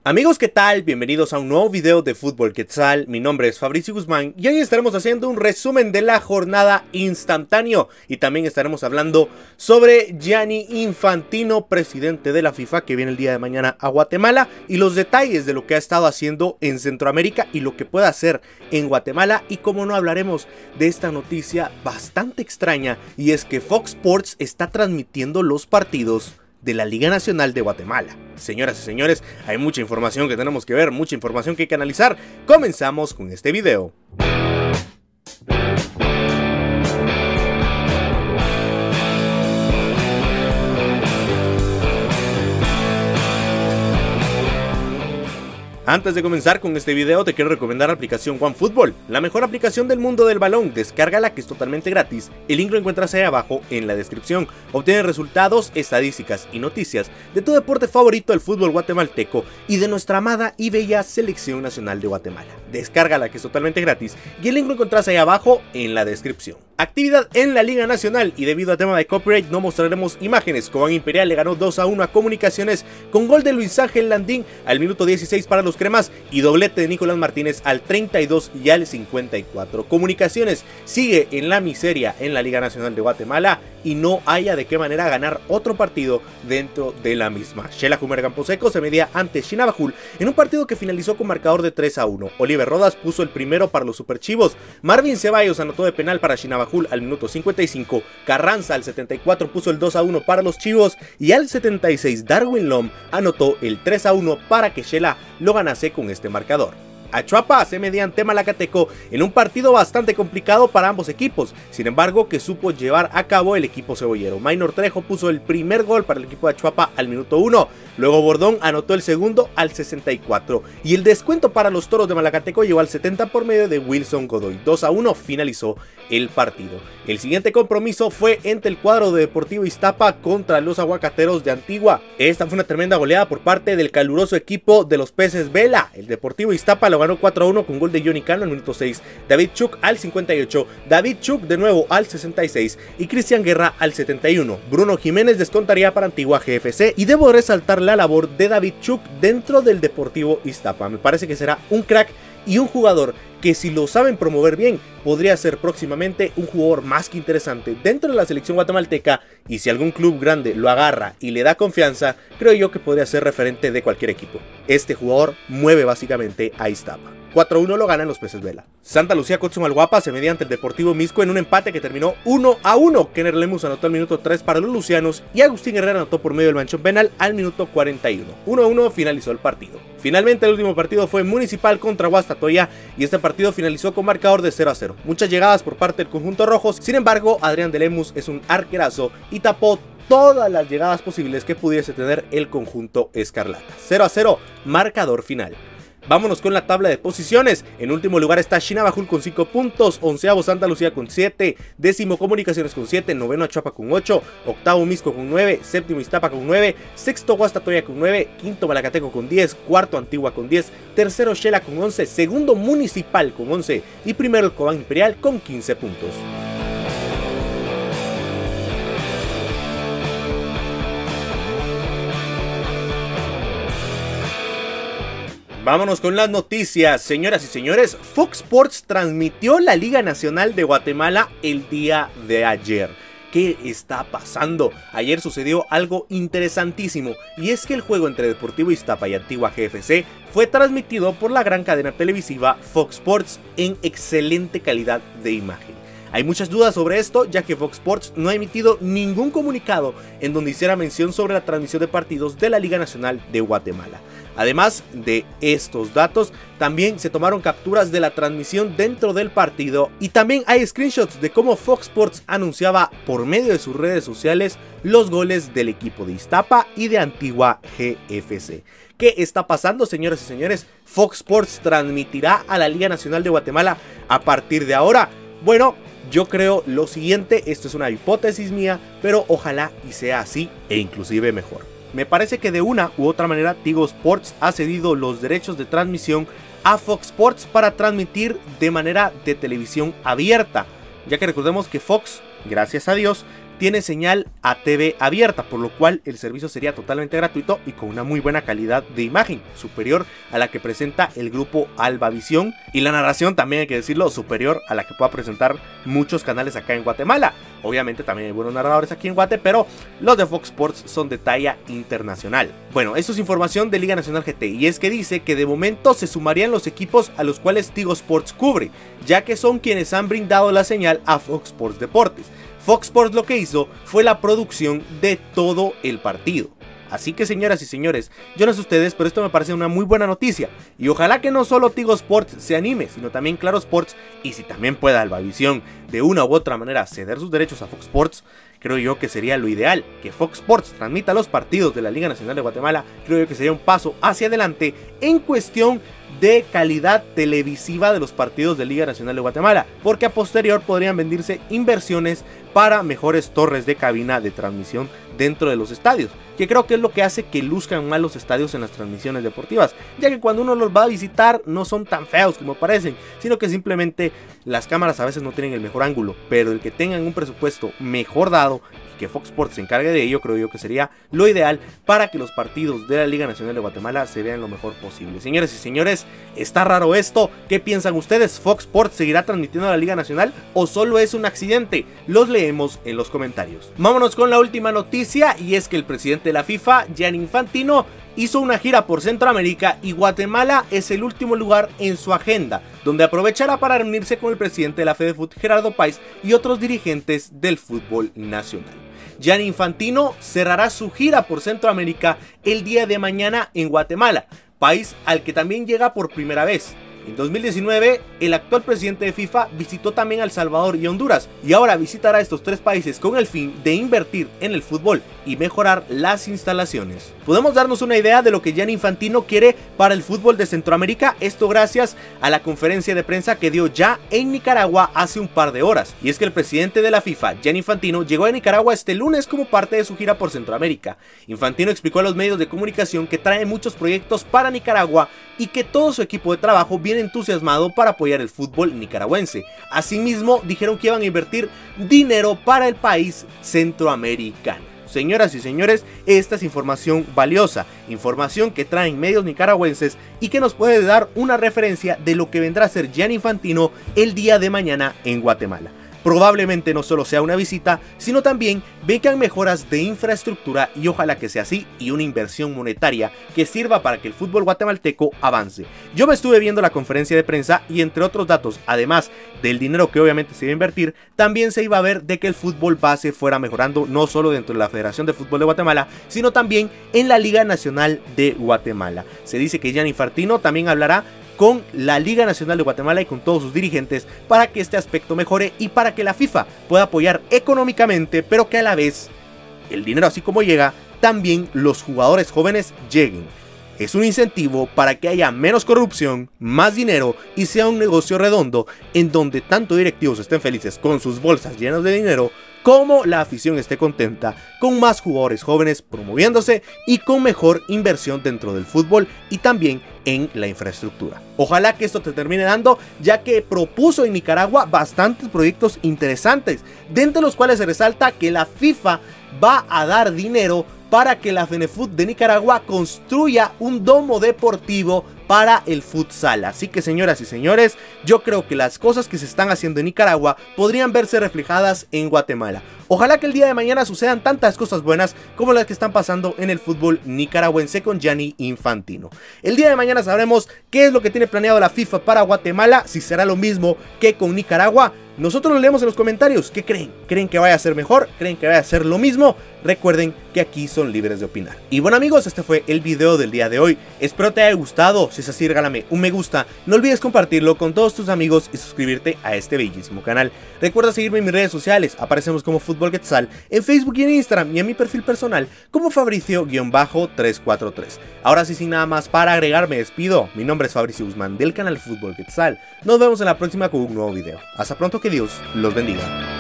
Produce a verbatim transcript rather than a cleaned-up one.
Amigos, ¿qué tal? Bienvenidos a un nuevo video de Fútbol Quetzal. Mi nombre es Fabricio Guzmán y hoy estaremos haciendo un resumen de la jornada instantáneo y también estaremos hablando sobre Gianni Infantino, presidente de la FIFA, que viene el día de mañana a Guatemala, y los detalles de lo que ha estado haciendo en Centroamérica y lo que puede hacer en Guatemala. Y como no, hablaremos de esta noticia bastante extraña, y es que Fox Sports está transmitiendo los partidos de la Liga Nacional de Guatemala. Señoras y señores, hay mucha información que tenemos que ver, mucha información que hay que analizar. Comenzamos con este video. Antes de comenzar con este video, te quiero recomendar la aplicación OneFootball, la mejor aplicación del mundo del balón. Descárgala, que es totalmente gratis. El link lo encuentras ahí abajo en la descripción. Obtienes resultados, estadísticas y noticias de tu deporte favorito, el fútbol guatemalteco, y de nuestra amada y bella selección nacional de Guatemala. Descárgala, que es totalmente gratis, y el link lo encuentras ahí abajo en la descripción. Actividad en la Liga Nacional, y debido a tema de copyright no mostraremos imágenes. Cobán Imperial le ganó dos a uno a Comunicaciones con gol de Luis Ángel Landín al minuto dieciséis para los cremas y doblete de Nicolás Martínez al treinta y dos y al cincuenta y cuatro. Comunicaciones sigue en la miseria en la Liga Nacional de Guatemala y no haya de qué manera ganar otro partido dentro de la misma. Xelajú Camposeco se medía ante Chinabajul en un partido que finalizó con marcador de tres a uno. Oliver Rodas puso el primero para los Superchivos. Marvin Ceballos anotó de penal para Chinabajul al minuto cincuenta y cinco. Carranza al setenta y cuatro puso el dos a uno para los Chivos, y al setenta y seis Darwin Lom anotó el tres a uno para que Xela lo ganase con este marcador. Achuapa se medía ante Malacateco en un partido bastante complicado para ambos equipos, sin embargo que supo llevar a cabo el equipo cebollero. Maynor Trejo puso el primer gol para el equipo de Achuapa al minuto uno, luego Bordón anotó el segundo al sesenta y cuatro, y el descuento para los Toros de Malacateco llegó al setenta por medio de Wilson Godoy. dos a uno finalizó el partido. El siguiente compromiso fue entre el cuadro de Deportivo Iztapa contra los Aguacateros de Antigua. Esta fue una tremenda goleada por parte del caluroso equipo de los Peces Vela. El Deportivo Iztapa lo ganó cuatro a uno con gol de Johnny Cano al minuto seis, David Chuk al cincuenta y ocho, David Chuk de nuevo al sesenta y seis y Cristian Guerra al setenta y uno. Bruno Jiménez descontaría para Antigua G F C, y debo resaltar la labor de David Chuk dentro del Deportivo Iztapa. Me parece que será un crack y un jugador que, si lo saben promover bien, podría ser próximamente un jugador más que interesante dentro de la selección guatemalteca, y si algún club grande lo agarra y le da confianza, creo yo que podría ser referente de cualquier equipo. Este jugador mueve básicamente a Iztapa. cuatro a uno lo ganan los Peces Vela. Santa Lucía Cotzumalguapa se medía ante el Deportivo Misco en un empate que terminó uno a uno. Kenner Lemus anotó al minuto tres para los lucianos y Agustín Herrera anotó por medio del manchón penal al minuto cuarenta y uno. uno a uno finalizó el partido. Finalmente el último partido fue Municipal contra Guastatoya, y este partido finalizó con marcador de cero a cero. Muchas llegadas por parte del conjunto rojo, sin embargo Adrián de Lemus es un arquerazo y tapó todas las llegadas posibles que pudiese tener el conjunto escarlata. cero a cero, marcador final. Vámonos con la tabla de posiciones. En último lugar está Chinabajul con cinco puntos, onceavo Santa Lucía con siete, décimo Comunicaciones con siete, noveno Achuapa con ocho, octavo Misco con nueve, séptimo Iztapa con nueve, sexto Guastatoya con nueve, quinto Malacateco con diez, cuarto Antigua con diez, tercero Xela con once, segundo Municipal con once y primero el Cobán Imperial con quince puntos. Vámonos con las noticias, señoras y señores. Fox Sports transmitió la Liga Nacional de Guatemala el día de ayer. ¿Qué está pasando? Ayer sucedió algo interesantísimo, y es que el juego entre Deportivo Iztapa y Antigua G F C fue transmitido por la gran cadena televisiva Fox Sports en excelente calidad de imagen. Hay muchas dudas sobre esto, ya que Fox Sports no ha emitido ningún comunicado en donde hiciera mención sobre la transmisión de partidos de la Liga Nacional de Guatemala. Además de estos datos, también se tomaron capturas de la transmisión dentro del partido, y también hay screenshots de cómo Fox Sports anunciaba por medio de sus redes sociales los goles del equipo de Iztapa y de Antigua G F C. ¿Qué está pasando, señoras y señores? Fox Sports transmitirá a la Liga Nacional de Guatemala a partir de ahora. Bueno, yo creo lo siguiente, esto es una hipótesis mía, pero ojalá y sea así, e inclusive mejor. Me parece que de una u otra manera Tigo Sports ha cedido los derechos de transmisión a Fox Sports para transmitir de manera de televisión abierta, ya que recordemos que Fox, gracias a Dios, tiene señal a T V abierta, por lo cual el servicio sería totalmente gratuito y con una muy buena calidad de imagen, superior a la que presenta el grupo Albavisión, y la narración también hay que decirlo, superior a la que pueda presentar muchos canales acá en Guatemala. Obviamente también hay buenos narradores aquí en Guate, pero los de Fox Sports son de talla internacional. Bueno, esto es información de Liga Nacional G T, y es que dice que de momento se sumarían los equipos a los cuales Tigo Sports cubre, ya que son quienes han brindado la señal a Fox Sports Deportes. Fox Sports lo que hizo fue la producción de todo el partido. Así que, señoras y señores, yo no sé ustedes, pero esto me parece una muy buena noticia. Y ojalá que no solo Tigo Sports se anime, sino también Claro Sports. Y si también pueda Albavisión de una u otra manera ceder sus derechos a Fox Sports, creo yo que sería lo ideal. Que Fox Sports transmita los partidos de la Liga Nacional de Guatemala, creo yo que sería un paso hacia adelante en cuestión de calidad televisiva de los partidos de Liga Nacional de Guatemala, porque a posterior podrían vendirse inversiones para mejores torres de cabina de transmisión dentro de los estadios, que creo que es lo que hace que luzcan mal los estadios en las transmisiones deportivas, ya que cuando uno los va a visitar no son tan feos como parecen, sino que simplemente las cámaras a veces no tienen el mejor ángulo, pero el que tengan un presupuesto mejor dado y que Fox Sports se encargue de ello, creo yo que sería lo ideal para que los partidos de la Liga Nacional de Guatemala se vean lo mejor posible. Señores y señores, está raro esto. ¿Qué piensan ustedes? ¿Fox Sports seguirá transmitiendo la Liga Nacional o solo es un accidente? Los leemos en los comentarios. Vámonos con la última noticia, y es que el presidente de la FIFA, Gianni Infantino, hizo una gira por Centroamérica y Guatemala es el último lugar en su agenda, donde aprovechará para reunirse con el presidente de la FedeFut, Gerardo Páez, y otros dirigentes del fútbol nacional. Gianni Infantino cerrará su gira por Centroamérica el día de mañana en Guatemala, país al que también llega por primera vez. En dos mil diecinueve, el actual presidente de FIFA visitó también a El Salvador y Honduras, y ahora visitará estos tres países con el fin de invertir en el fútbol y mejorar las instalaciones. Podemos darnos una idea de lo que Gianni Infantino quiere para el fútbol de Centroamérica, esto gracias a la conferencia de prensa que dio ya en Nicaragua hace un par de horas. Y es que el presidente de la FIFA, Gianni Infantino, llegó a Nicaragua este lunes como parte de su gira por Centroamérica. Infantino explicó a los medios de comunicación que trae muchos proyectos para Nicaragua y que todo su equipo de trabajo viene entusiasmado para apoyar el fútbol nicaragüense. Asimismo, dijeron que iban a invertir dinero para el país centroamericano. Señoras y señores, esta es información valiosa, información que traen medios nicaragüenses y que nos puede dar una referencia de lo que vendrá a ser Gianni Infantino el día de mañana en Guatemala. Probablemente no solo sea una visita, sino también vengan mejoras de infraestructura, y ojalá que sea así, y una inversión monetaria que sirva para que el fútbol guatemalteco avance. Yo me estuve viendo la conferencia de prensa y, entre otros datos, además del dinero que obviamente se iba a invertir, también se iba a ver de que el fútbol base fuera mejorando no solo dentro de la Federación de Fútbol de Guatemala, sino también en la Liga Nacional de Guatemala. Se dice que Gianni Infantino también hablará con la Liga Nacional de Guatemala y con todos sus dirigentes para que este aspecto mejore y para que la FIFA pueda apoyar económicamente, pero que a la vez el dinero, así como llega, también los jugadores jóvenes lleguen. Es un incentivo para que haya menos corrupción, más dinero y sea un negocio redondo en donde tanto directivos estén felices con sus bolsas llenas de dinero, como la afición esté contenta, con más jugadores jóvenes promoviéndose y con mejor inversión dentro del fútbol y también en la infraestructura. Ojalá que esto te termine dando, ya que propuso en Nicaragua bastantes proyectos interesantes, de entre los cuales se resalta que la FIFA va a dar dinero para que la FENEFUT de Nicaragua construya un domo deportivo para el futsal. Así que, señoras y señores, yo creo que las cosas que se están haciendo en Nicaragua podrían verse reflejadas en Guatemala. Ojalá que el día de mañana sucedan tantas cosas buenas como las que están pasando en el fútbol nicaragüense con Gianni Infantino. El día de mañana sabremos qué es lo que tiene planeado la FIFA para Guatemala, si será lo mismo que con Nicaragua. Nosotros lo leemos en los comentarios. ¿Qué creen? ¿Creen que vaya a ser mejor? ¿Creen que vaya a ser lo mismo? Recuerden que aquí son libres de opinar. Y bueno, amigos, este fue el video del día de hoy. Espero te haya gustado. Si es así, regálame un me gusta. No olvides compartirlo con todos tus amigos y suscribirte a este bellísimo canal. Recuerda seguirme en mis redes sociales. Aparecemos como Fútbol Quetzal en Facebook y en Instagram, y en mi perfil personal como Fabricio tres cuatro tres. Ahora sí, sin nada más para agregar, me despido. Mi nombre es Fabricio Guzmán del canal Fútbol Quetzal. Nos vemos en la próxima con un nuevo video. Hasta pronto, que Dios los bendiga.